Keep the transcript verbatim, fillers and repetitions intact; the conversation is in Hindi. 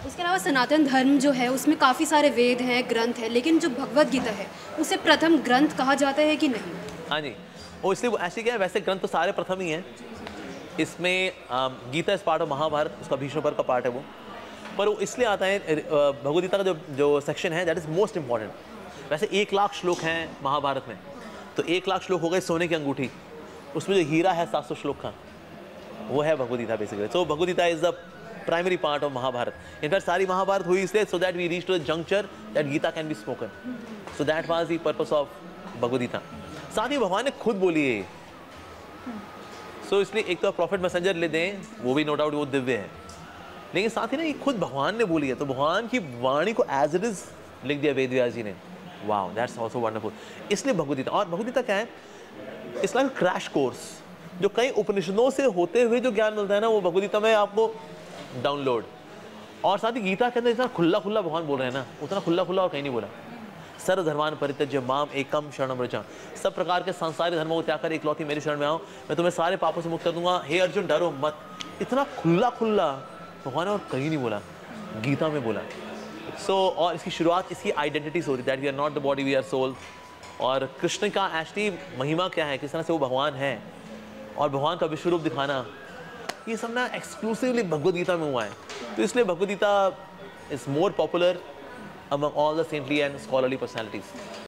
इसके अलावा सनातन धर्म जो है उसमें काफ़ी सारे वेद हैं, ग्रंथ हैं, लेकिन जो भगवद गीता है उसे प्रथम ग्रंथ कहा जाता है कि नहीं? हाँ जी, और इसलिए ऐसे क्या है, वैसे ग्रंथ तो सारे प्रथम ही हैं। इसमें गीता इस पार्ट ऑफ महाभारत, उसका भीष्म पर्व का पार्ट है वो, पर वो इसलिए आता है भगवद गीता का जो जो सेक्शन है दैट इज़ मोस्ट इंपॉर्टेंट। वैसे एक लाख श्लोक हैं महाभारत में, तो एक लाख श्लोक हो गए सोने की अंगूठी, उसमें जो हीरा है सात सौ श्लोक का, वो है Bhagavad Gita basically. So Bhagavad Gita is the primary part of Mahabharata. In fact सारी महाभारत हुई इसलिए so that we reach to the juncture that Gita can be spoken. So that was the purpose of Bhagavad Gita. साथ ही भगवान ने खुद बोली है, सो so, इसलिए एक तो प्रॉफिट मैसेंजर ले दें, वो भी नो डाउट वो दिव्य है, लेकिन साथ ही ना ये खुद भगवान ने बोली है, तो भगवान की वाणी को एज इट इज लिख दिया वेद व्यास जी ने। Wow, that's also wonderful. इसलिए भगवद गीता, और भगवद गीता क्या है, इट्स लाइक क्रैश कोर्स। जो कई उपनिषदों से होते हुए जो ज्ञान मिलता है ना, वो भगवद गीता में आपको डाउनलोड। और साथ ही गीता के अंदर इतना खुला खुला भगवान बोल रहे हैं ना, उतना खुला खुला और कहीं नहीं बोला। सर्वधर्मान् परित्यज्य माम एकम शरणम व्रज। सब प्रकार के सांसारिक धर्मों को त्याग कर एकलौती मेरी शरण में आओ, मैं तुम्हें सारे पापों से मुक्त कर दूंगा। हे अर्जुन डरो मत। इतना खुला खुला भगवान और कहीं नहीं बोला, गीता में बोला। सो so, और इसकी शुरुआत इसकी आइडेंटिटी से हो रही, that we are not the body, we are soul. और कृष्ण का एक्चुअली महिमा क्या है, किस तरह से वो भगवान है, और भगवान का विश्व रूप दिखाना, ये सब ना एक्सक्लूसिवली भगवद गीता में हुआ है। तो इसलिए Bhagavad Gita is more popular among all the saintly and scholarly personalities.